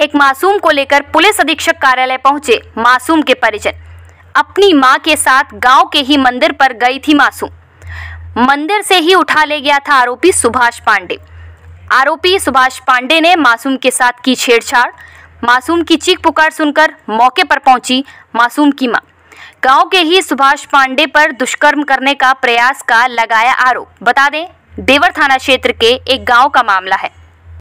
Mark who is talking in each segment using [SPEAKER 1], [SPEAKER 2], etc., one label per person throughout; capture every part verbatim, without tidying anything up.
[SPEAKER 1] एक मासूम को लेकर पुलिस अधीक्षक कार्यालय पहुंचे मासूम के परिजन। अपनी मां के साथ गांव के ही मंदिर पर गई थी मासूम। मंदिर से ही उठा ले गया था आरोपी सुभाष पांडे। आरोपी सुभाष पांडे ने मासूम के साथ की छेड़छाड़। मासूम की चीख पुकार सुनकर मौके पर पहुंची मासूम की मां। गांव के ही सुभाष पांडे पर दुष्कर्म करने का प्रयास का लगाया आरोप। बता दें, देवर थाना क्षेत्र के एक गांव का मामला है।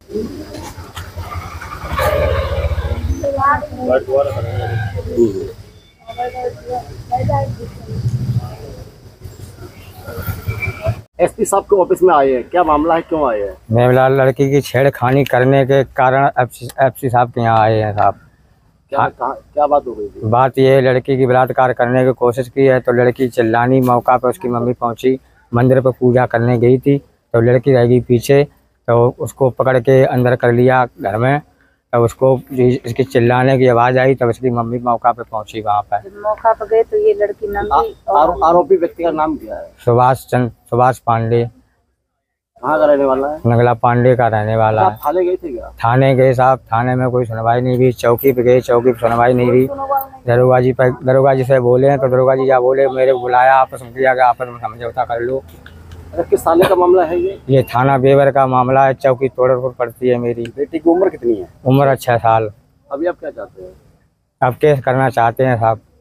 [SPEAKER 2] एसपी साहब के ऑफिस में आए हैं, क्या मामला है, क्यों आए हैं?
[SPEAKER 3] मेरा लड़की की छेड़खानी करने के कारण एसपी साहब के यहाँ आए हैं साहब।
[SPEAKER 2] क्या क्या बात हो गई थी?
[SPEAKER 3] बात यह है, लड़की की बलात्कार करने की कोशिश की है तो लड़की चिल्लानी। मौका पर उसकी मम्मी पहुंची, मंदिर पर पूजा करने गई थी तो लड़की रह गई पीछे, तो उसको पकड़ के अंदर कर लिया घर में। तो उसको इसकी चिल्लाने की आवाज़ आई तब इसकी मम्मी मौका पे पहुंची। वहाँ पर
[SPEAKER 4] मौका पर गए तो ये लड़की नंगी।
[SPEAKER 2] आरोपी व्यक्ति का नाम क्या है?
[SPEAKER 3] सुभाष चंद्र सुभाष पांडे।
[SPEAKER 2] कहाँ का रहने वाला है?
[SPEAKER 3] नगला पांडे का रहने वाला है।
[SPEAKER 2] थाने गए थे क्या?
[SPEAKER 3] थाने गए साहब, थाने में कोई सुनवाई नहीं हुई। चौकी पे गए, चौकी पे सुनवाई नहीं हुई। दरोगा जी पर दरोगा जी से बोले हैं तो दरोगा जी क्या बोले, मेरे बुलाया, आपस में किया गया, आपस में समझौता कर लो।
[SPEAKER 2] किस थाने का मामला है ये?
[SPEAKER 3] ये थाना बेवर का मामला है। चौकी तोड़पुर पड़ती है। मेरी
[SPEAKER 2] बेटी की उम्र कितनी है?
[SPEAKER 3] उम्र छः साल।
[SPEAKER 2] अभी आप क्या चाहते हैं?
[SPEAKER 3] अब केस करना चाहते हैं साहब।